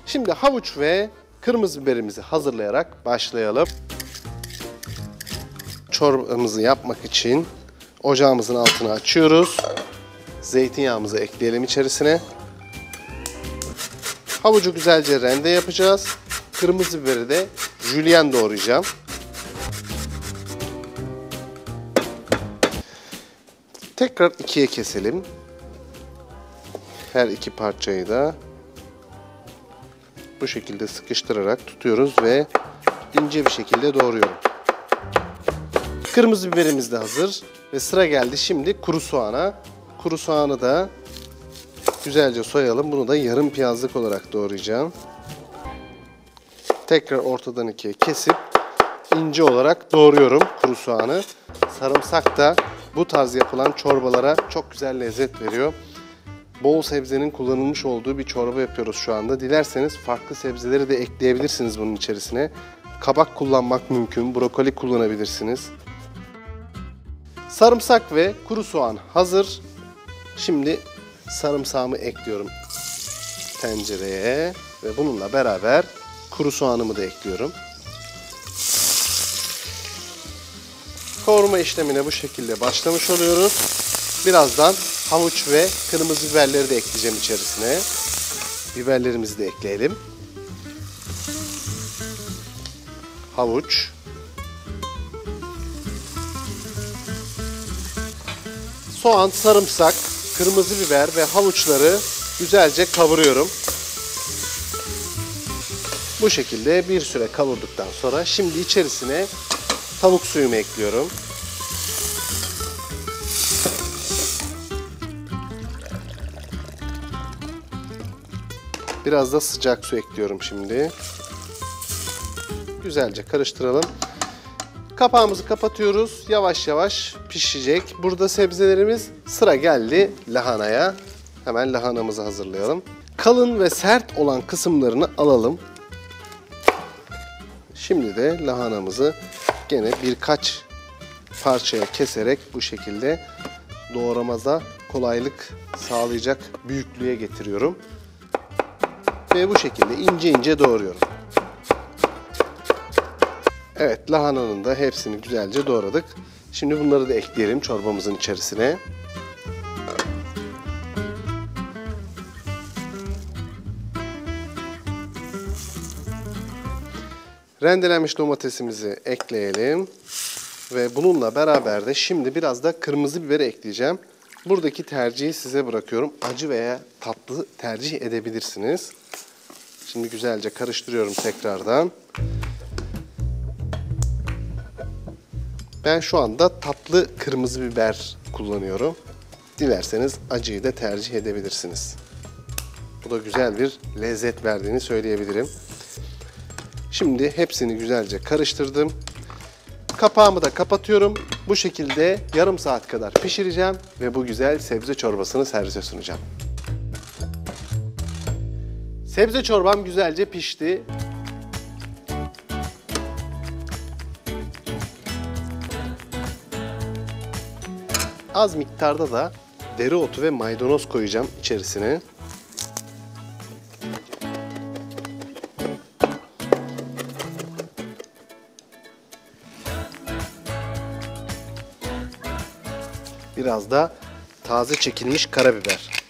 Şimdi havuç ve kırmızı biberimizi hazırlayarak başlayalım. Çorbamızı yapmak için ocağımızın altını açıyoruz. Zeytinyağımızı ekleyelim içerisine. Havucu güzelce rende yapacağız. Kırmızı biberi de jülyen doğrayacağım. Tekrar ikiye keselim. Her iki parçayı da bu şekilde sıkıştırarak tutuyoruz ve ince bir şekilde doğruyorum. Kırmızı biberimiz de hazır ve sıra geldi şimdi kuru soğana. Kuru soğanı da güzelce soyalım. Bunu da yarım piyazlık olarak doğrayacağım. Tekrar ortadan ikiye kesip ince olarak doğruyorum kuru soğanı. Sarımsak da bu tarz yapılan çorbalara çok güzel lezzet veriyor. Bol sebzenin kullanılmış olduğu bir çorba yapıyoruz şu anda. Dilerseniz farklı sebzeleri de ekleyebilirsiniz bunun içerisine. Kabak kullanmak mümkün, brokoli kullanabilirsiniz. Sarımsak ve kuru soğan hazır. Şimdi sarımsağımı ekliyorum tencereye ve bununla beraber kuru soğanımı da ekliyorum. Kavurma işlemine bu şekilde başlamış oluyoruz. Birazdan havuç ve kırmızı biberleri de ekleyeceğim içerisine. Biberlerimizi de ekleyelim. Havuç. Soğan, sarımsak, kırmızı biber ve havuçları güzelce kavuruyorum. Bu şekilde bir süre kavurduktan sonra şimdi içerisine tavuk suyumu ekliyorum. Biraz da sıcak su ekliyorum şimdi. Güzelce karıştıralım. Kapağımızı kapatıyoruz. Yavaş yavaş pişecek. Burada sebzelerimiz, sıra geldi lahanaya. Hemen lahanamızı hazırlayalım. Kalın ve sert olan kısımlarını alalım. Şimdi de lahanamızı gene birkaç parçaya keserek bu şekilde doğramada kolaylık sağlayacak büyüklüğe getiriyorum. Ve bu şekilde ince ince doğruyorum. Evet, lahananın da hepsini güzelce doğradık. Şimdi bunları da ekleyelim çorbamızın içerisine. Rendelenmiş domatesimizi ekleyelim. Ve bununla beraber de şimdi biraz da kırmızı biberi ekleyeceğim. Buradaki tercihi size bırakıyorum. Acı veya tatlı tercih edebilirsiniz. Şimdi güzelce karıştırıyorum tekrardan. Ben şu anda tatlı kırmızı biber kullanıyorum. Dilerseniz acıyı da tercih edebilirsiniz. Bu da güzel bir lezzet verdiğini söyleyebilirim. Şimdi hepsini güzelce karıştırdım. Kapağımı da kapatıyorum. Bu şekilde yarım saat kadar pişireceğim ve bu güzel sebze çorbasını servise sunacağım. Sebze çorbam güzelce pişti. Az miktarda da dereotu ve maydanoz koyacağım içerisine. Biraz da taze çekilmiş karabiber.